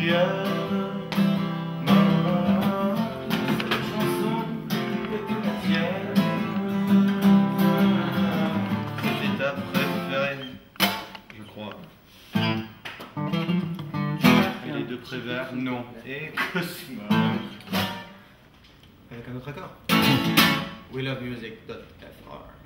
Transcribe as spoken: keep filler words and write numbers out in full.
tienne. Maman, cette chanson était la tienne. C'était ta préférée, je crois. Et les deux prévers, non. Et que c'est Avec un autre accord. We love music dot F R